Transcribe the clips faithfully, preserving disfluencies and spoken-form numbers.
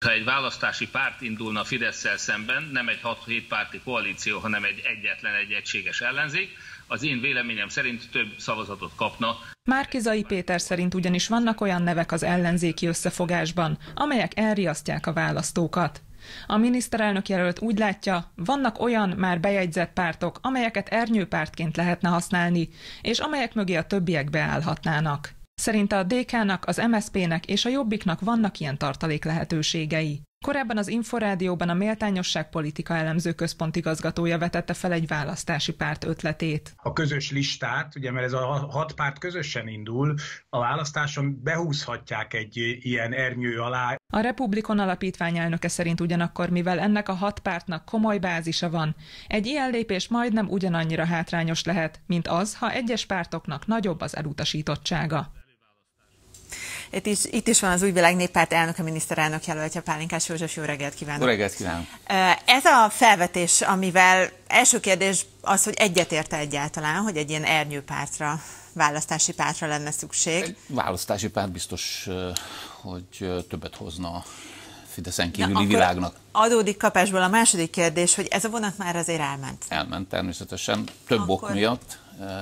Ha egy választási párt indulna Fidesszel szemben, nem egy hat-hét párti koalíció, hanem egy egyetlen egy egységes ellenzék, az én véleményem szerint több szavazatot kapna. Márki-Zay Péter szerint ugyanis vannak olyan nevek az ellenzéki összefogásban, amelyek elriasztják a választókat. A miniszterelnök jelölt úgy látja, vannak olyan már bejegyzett pártok, amelyeket ernyőpártként lehetne használni, és amelyek mögé a többiek beállhatnának. Szerinte a dé ká-nak, az em es zé pé-nek és a Jobbiknak vannak ilyen tartalék lehetőségei. Korábban az Inforádióban a Méltányosság Politika Elemző Központ igazgatója vetette fel egy választási párt ötletét. A közös listát, ugye mert ez a hat párt közösen indul, a választáson behúzhatják egy ilyen ernyő alá. A Republikon Alapítvány elnöke szerint ugyanakkor, mivel ennek a hat pártnak komoly bázisa van, egy ilyen lépés majdnem ugyanannyira hátrányos lehet, mint az, ha egyes pártoknak nagyobb az elutasítottsága. Itt is, itt is van az Új Világ Néppárt elnöke, miniszterelnök jelöltje, Pálinkás József, jó reggelt kívánok! Jó reggelt kívánok! Ez a felvetés, amivel első kérdés az, hogy egyetérte egyáltalán, hogy egy ilyen ernyőpártra, választási pártra lenne szükség. Egy választási párt biztos, hogy többet hozna a Fideszen kívüli világnak. Adódik kapásból a második kérdés, hogy ez a vonat már azért elment. Elment természetesen, több akkor... ok miatt.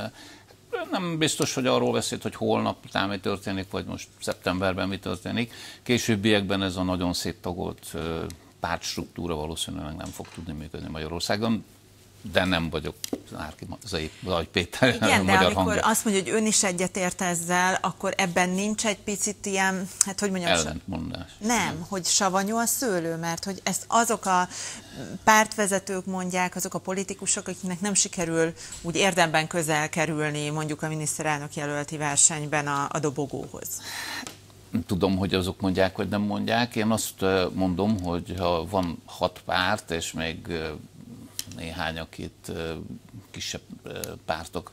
Nem biztos, hogy arról beszélt, hogy holnap után mi történik, vagy most szeptemberben mi történik. Későbbiekben ez a nagyon széttagolt pártstruktúra valószínűleg nem fog tudni működni Magyarországon, de nem vagyok Márki-Zay Péter. Igen, de magyar amikor hangja. Azt mondja, hogy ön is egyetért ezzel, akkor ebben nincs egy picit ilyen, hát hogy mondjam, ellentmondás. Nem, hogy savanyú a szőlő, mert hogy ezt azok a pártvezetők mondják, azok a politikusok, akiknek nem sikerül úgy érdemben közel kerülni mondjuk a miniszterelnök jelölti versenyben a, a dobogóhoz. Tudom, hogy azok mondják, vagy nem mondják. Én azt mondom, hogy ha van hat párt, és még néhány, akit kisebb pártok,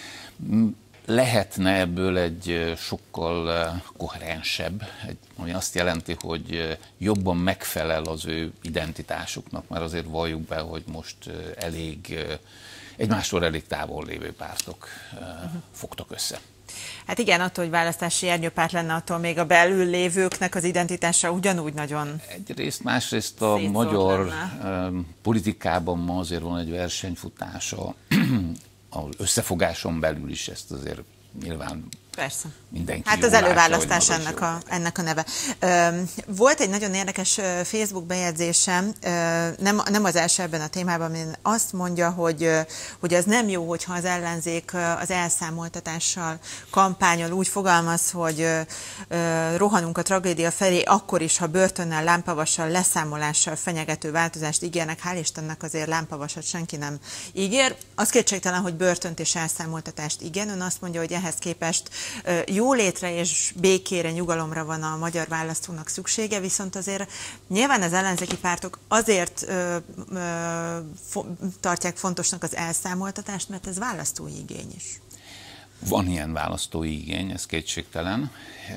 lehetne ebből egy sokkal koherensebb, ami azt jelenti, hogy jobban megfelel az ő identitásuknak, mert azért valljuk be, hogy most elég, egymástól elég távol lévő pártok uh-huh. fogtak össze. Hát igen, attól, hogy választási ernyőpárt lenne, attól még a belül lévőknek az identitása ugyanúgy nagyon Egyrészt, másrészt a magyar lenne. Politikában ma azért van egy versenyfutása, az összefogáson belül is ezt azért nyilván Persze. mindenki Hát az előválasztás látja, ennek, a, ennek a neve. Volt egy nagyon érdekes Facebook bejegyzésem, nem, nem az első ebben a témában, amin azt mondja, hogy, hogy az nem jó, hogyha az ellenzék az elszámoltatással kampányol, úgy fogalmaz, hogy rohanunk a tragédia felé, akkor is, ha börtönnel, lámpavassal, leszámolással fenyegető változást ígérnek. Hál' Istennek azért lámpavasat senki nem ígér. Az kétségtelen, hogy börtönt és elszámoltatást igen. Ön azt mondja, hogy ehhez képest jólétre és békére, nyugalomra van a magyar választónak szüksége, viszont azért nyilván az ellenzéki pártok azért ö, ö, fo tartják fontosnak az elszámoltatást, mert ez választói igény is. Van ilyen választói igény, ez kétségtelen,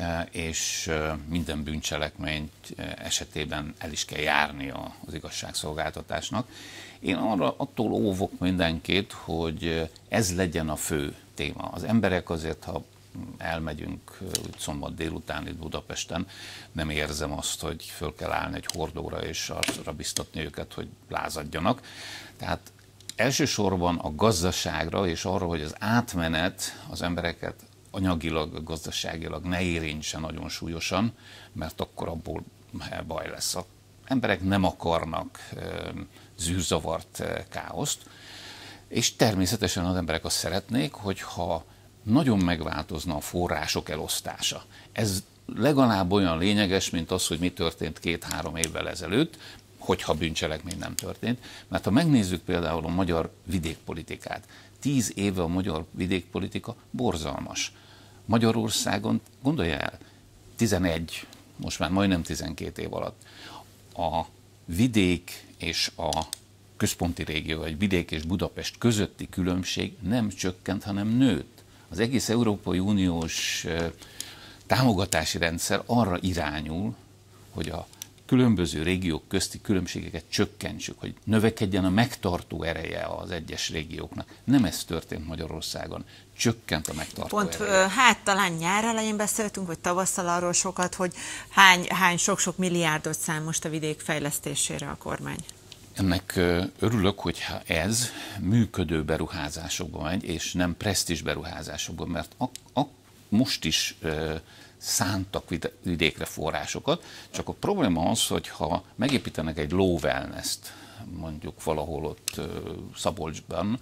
és minden bűncselekmény esetében el is kell járni az igazságszolgáltatásnak. Én arra attól óvok mindenkit, hogy ez legyen a fő téma. Az emberek azért, ha elmegyünk szombat délután itt Budapesten, nem érzem azt, hogy föl kell állni egy hordóra és arra biztatni őket, hogy lázadjanak. Tehát elsősorban a gazdaságra és arra, hogy az átmenet az embereket anyagilag, gazdaságilag ne érintse nagyon súlyosan, mert akkor abból baj lesz. Az emberek nem akarnak zűrzavart, káoszt, és természetesen az emberek azt szeretnék, hogyha nagyon megváltozna a források elosztása. Ez legalább olyan lényeges, mint az, hogy mi történt két-három évvel ezelőtt, hogyha bűncselekmény nem történt. Mert ha megnézzük például a magyar vidékpolitikát, tíz éve a magyar vidékpolitika borzalmas. Magyarországon, gondolja el, tizenegy, most már majdnem tizenkét év alatt a vidék és a központi régió, vagy vidék és Budapest közötti különbség nem csökkent, hanem nőtt. Az egész Európai Uniós támogatási rendszer arra irányul, hogy a különböző régiók közti különbségeket csökkentsük, hogy növekedjen a megtartó ereje az egyes régióknak. Nem ez történt Magyarországon. Csökkent a megtartó Pont, ereje. hát talán nyár elején beszéltünk, vagy tavasszal arról sokat, hogy hány, hány sok-sok milliárdot szán most a vidék fejlesztésére a kormány. Ennek örülök, hogyha ez működő beruházásokban megy, és nem presztízs beruházásokban, mert a, a, most is e, szántak vidékre forrásokat, csak a probléma az, hogy ha megépítenek egy low wellness-t, mondjuk valahol ott e, Szabolcsban,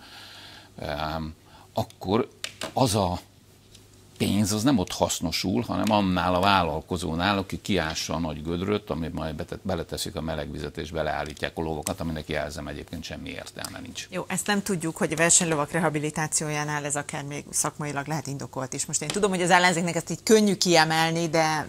e, akkor az a pénz az nem ott hasznosul, hanem annál a vállalkozónál, aki kiássa a nagy gödröt, amit majd beleteszik a melegvizet és beleállítják a lovakat, aminek jelzem egyébként semmi értelme nincs. Jó, ezt nem tudjuk, hogy a versenylovak rehabilitációjánál ez akár még szakmailag lehet indokolt is. Most én tudom, hogy az ellenzéknek ezt így könnyű kiemelni, de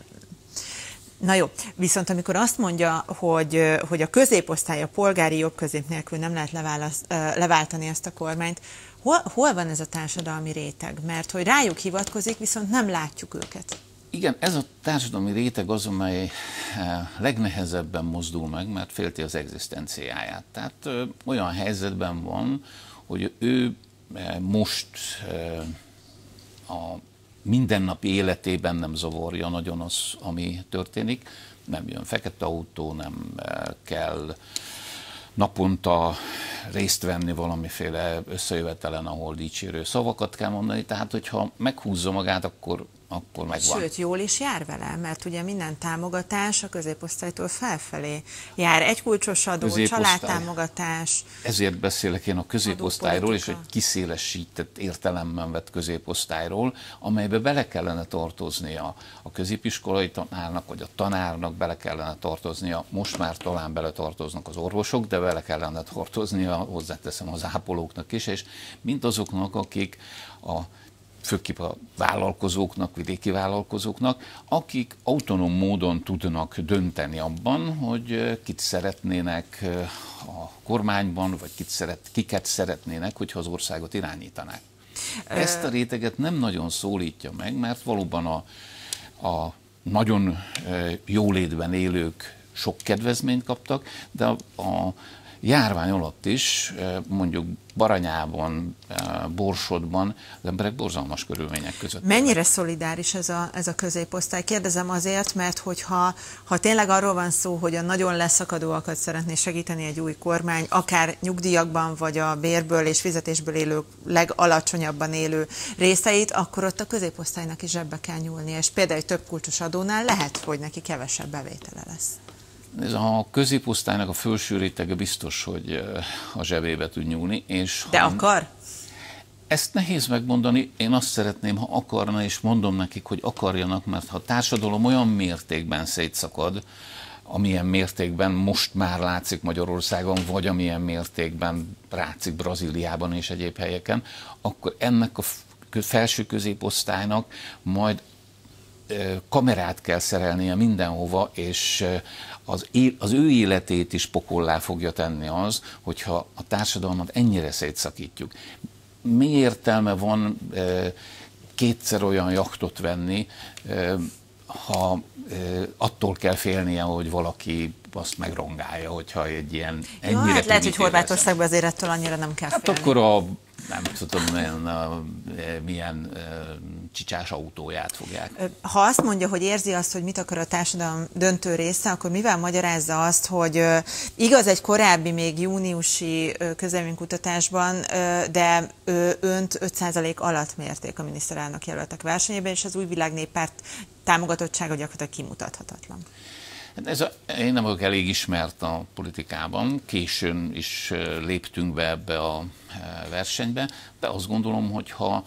na jó, viszont amikor azt mondja, hogy, hogy a középosztály, a polgári jogközép nélkül nem lehet leváltani ezt a kormányt, hol, hol van ez a társadalmi réteg? Mert hogy rájuk hivatkozik, viszont nem látjuk őket. Igen, ez a társadalmi réteg az, amely legnehezebben mozdul meg, mert félti az egzisztenciáját. Tehát ö, olyan helyzetben van, hogy ő most ö, a mindennapi életében nem zavarja nagyon az, ami történik. Nem jön fekete autó, nem kell naponta részt venni valamiféle összejövetelen, ahol dicsérő szavakat kell mondani. Tehát, hogyha meghúzza magát, akkor, akkor megvan. Sőt, jól is jár vele, mert ugye minden támogatás a középosztálytól felfelé jár. Egykulcsos adó, családtámogatás. Ezért beszélek én a középosztályról, és egy kiszélesített értelemben vett középosztályról, amelybe bele kellene tartoznia a középiskolai tanárnak, vagy a tanárnak bele kellene tartoznia, most már talán bele tartoznak az orvosok, de bele kellene tartoznia, hozzáteszem, az ápolóknak is, és mindazoknak, akik a főképp a vállalkozóknak, vidéki vállalkozóknak, akik autonóm módon tudnak dönteni abban, hogy kit szeretnének a kormányban, vagy kit szeret, kiket szeretnének, hogyha az országot irányítanák. Ezt a réteget nem nagyon szólítja meg, mert valóban a, a nagyon jólétben élők sok kedvezményt kaptak, de a, a járvány alatt is, mondjuk Baranyában, Borsodban az emberek borzalmas körülmények között. Mennyire szolidáris ez a, ez a középosztály? Kérdezem azért, mert hogyha ha tényleg arról van szó, hogy a nagyon leszakadóakat szeretné segíteni egy új kormány, akár nyugdíjakban, vagy a bérből és fizetésből élő, legalacsonyabban élő részeit, akkor ott a középosztálynak is zsebbe kell nyúlni, és például egy több kulcsos adónál lehet, hogy neki kevesebb bevétele lesz. Ez a középosztálynak a felső rétege biztos, hogy a zsebébe tud nyúlni. És de ha akar? Ezt nehéz megmondani. Én azt szeretném, ha akarna, és mondom nekik, hogy akarjanak, mert ha a társadalom olyan mértékben szétszakad, amilyen mértékben most már látszik Magyarországon, vagy amilyen mértékben látszik Brazíliában és egyéb helyeken, akkor ennek a felső középosztálynak majd kamerát kell szerelnie mindenhova, és az, az ő életét is pokollá fogja tenni az, hogyha a társadalmat ennyire szétszakítjuk. Mi értelme van kétszer olyan jachtot venni, ha attól kell félnie, hogy valaki azt megrongálja, hogyha egy ilyen ennyire... Ja, hát lehet, hogy Horvátországban azért ettől annyira nem kell hát félni. akkor a nem tudom, milyen, milyen csicsás autóját fogják. Ha azt mondja, hogy érzi azt, hogy mit akar a társadalom döntő része, akkor mivel magyarázza azt, hogy igaz egy korábbi, még júniusi közvéleménykutatásban, de önt öt százalék alatt mérték a miniszterelnök jelöltek versenyében, és az Új Világ Néppárt támogatottsága gyakorlatilag kimutathatatlan. Ez a, én nem vagyok elég ismert a politikában, későn is léptünk be ebbe a versenybe, de azt gondolom, hogy ha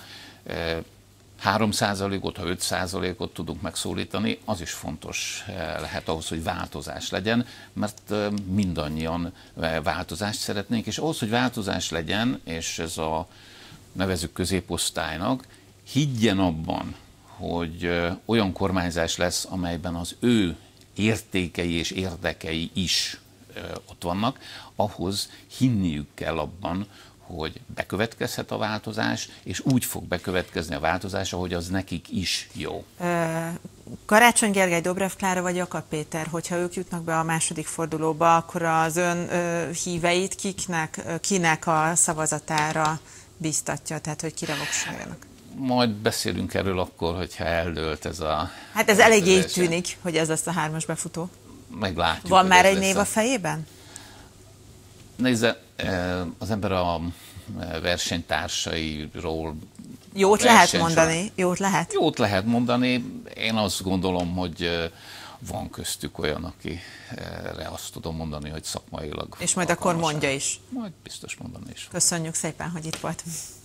három százalékot, ha öt százalékot tudunk megszólítani, az is fontos lehet ahhoz, hogy változás legyen, mert mindannyian változást szeretnénk, és ahhoz, hogy változás legyen, és ez a nevezzük középosztálynak, higgyen abban, hogy olyan kormányzás lesz, amelyben az ő értékei és érdekei is ott vannak, ahhoz hinniük kell abban, hogy bekövetkezhet a változás, és úgy fog bekövetkezni a változás, ahogy az nekik is jó. Karácsony Gergely, Dobrev Klára vagy Jakab Péter, hogyha ők jutnak be a második fordulóba, akkor az ön híveit kiknek, kinek a szavazatára biztatja, tehát hogy kire voksoljanak? Majd beszélünk erről akkor, hogyha eldőlt ez a... Hát ez eléggé így tűnik, hogy ez lesz a hármas befutó. Meglátjuk. Van már egy név a fejében? Nézze, az ember a versenytársairól... Jót lehet mondani? Jót lehet? Jót lehet mondani. Én azt gondolom, hogy van köztük olyan, akire azt tudom mondani, hogy szakmailag... És majd akkor mondja is. Majd biztos mondani is. Köszönjük szépen, hogy itt volt.